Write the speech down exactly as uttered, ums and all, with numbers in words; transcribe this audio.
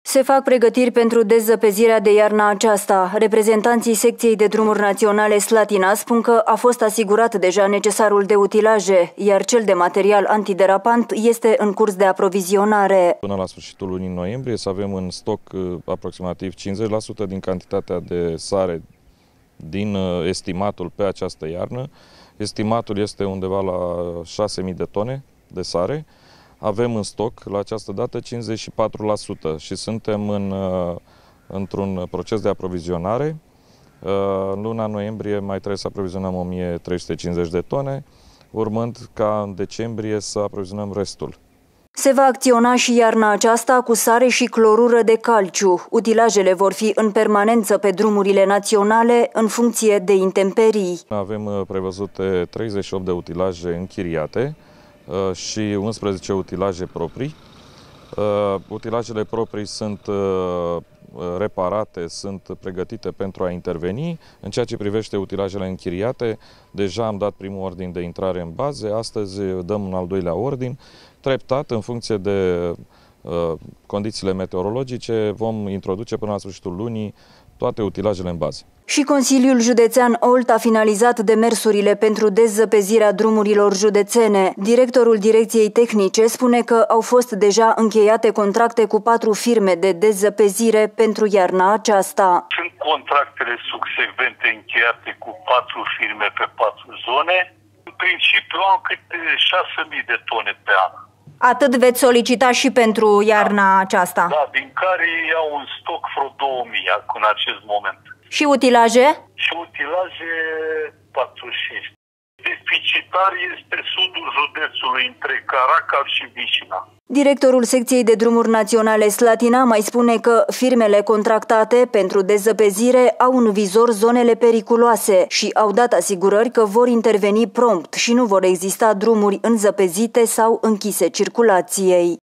Se fac pregătiri pentru dezăpezirea de iarna aceasta. Reprezentanții secției de drumuri naționale Slatina spun că a fost asigurat deja necesarul de utilaje, iar cel de material antiderapant este în curs de aprovizionare. Până la sfârșitul lunii noiembrie să avem în stoc aproximativ cincizeci la sută din cantitatea de sare din estimatul pe această iarnă. Estimatul este undeva la șase mii de tone de sare. Avem în stoc la această dată cincizeci și patru la sută și suntem în, într-un proces de aprovizionare. În luna noiembrie mai trebuie să aprovizionăm o mie trei sute cincizeci de tone, urmând ca în decembrie să aprovizionăm restul. Se va acționa și iarna aceasta cu sare și clorură de calciu. Utilajele vor fi în permanență pe drumurile naționale în funcție de intemperii. Avem prevăzute treizeci și opt de utilaje închiriate și unsprezece utilaje proprii. Utilajele proprii sunt reparate, sunt pregătite pentru a interveni. În ceea ce privește utilajele închiriate, deja am dat primul ordin de intrare în baze, astăzi dăm un al doilea ordin. Treptat, în funcție de uh, condițiile meteorologice, vom introduce până la sfârșitul lunii toate utilajele în bază. Și Consiliul Județean Olt a finalizat demersurile pentru dezăpezirea drumurilor județene. Directorul Direcției Tehnice spune că au fost deja încheiate contracte cu patru firme de dezăpezire pentru iarna aceasta. Sunt contractele succesivente încheiate cu patru firme pe patru zone. În principiu am câte șase mii de tone pe an. Atât veți solicita și pentru iarna da. aceasta? Da, din care iau un stoc vreo două mii în acest moment. Și utilaje? Și utilaje patruzeci și cinci. Deficitar este sudul județului, între Caracal și Vișina. Directorul secției de drumuri naționale Slatina mai spune că firmele contractate pentru dezăpezire au în vizor zonele periculoase și au dat asigurări că vor interveni prompt și nu vor exista drumuri înzăpezite sau închise circulației.